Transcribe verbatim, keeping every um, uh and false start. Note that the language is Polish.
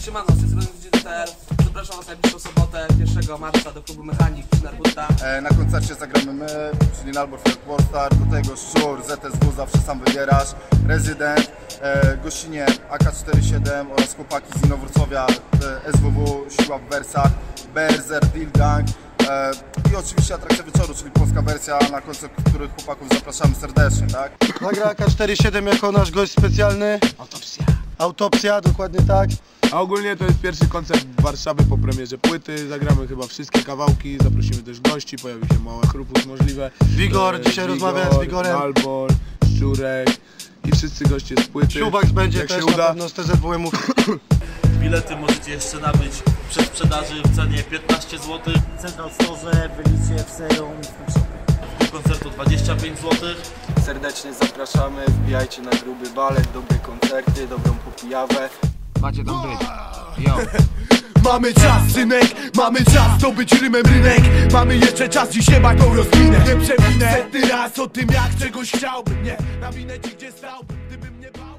Siemano, z tej strony Digital. Zapraszam was najbliższą sobotę, pierwszego marca do klubu Mechanik Narbuta. E, na koncercie zagramy my, czyli Nalbor Polstar, do tego Szczur, Z S W, zawsze sam wybierasz, Rezydent, e, gościnie A K czterdzieści siedem oraz chłopaki z Inowrocławia, e, S W W, Siła w Wersach, B R Z, Deal Gang e, i oczywiście atrakcja wieczoru, czyli polska wersja, na koncert których chłopaków zapraszamy serdecznie, tak? Nagra A K czterdzieści siedem jako nasz gość specjalny. Autopsja. Autopsja, dokładnie tak. A ogólnie to jest pierwszy koncert Warszawy po premierze płyty, zagramy chyba wszystkie kawałki, zaprosimy też gości, pojawi się mały chruput możliwe. Wigor, e, dzisiaj rozmawiałem z Wigorem. Nalbor, Szczurek i wszyscy goście z płyty. Siubax będzie jak też się na uda. pewno z T Z W M-ów. Bilety możecie jeszcze nabyć przed sprzedaży w cenie piętnaście złotych. Central Store, byliście w serum w shopie. W koncertu dwadzieścia pięć złotych. Serdecznie zapraszamy, wbijajcie na gruby balet, dobre koncerty, dobrą popijawę. Macie tam być. Yo. Mamy czas, synek, mamy czas, to być rymem rynek. Mamy jeszcze czas, dziś jebać tą rozminę. Nie przewinę setny raz o tym, jak czegoś chciałbym. Nie, nawinę ci, gdzie stałbym, gdybym nie bał.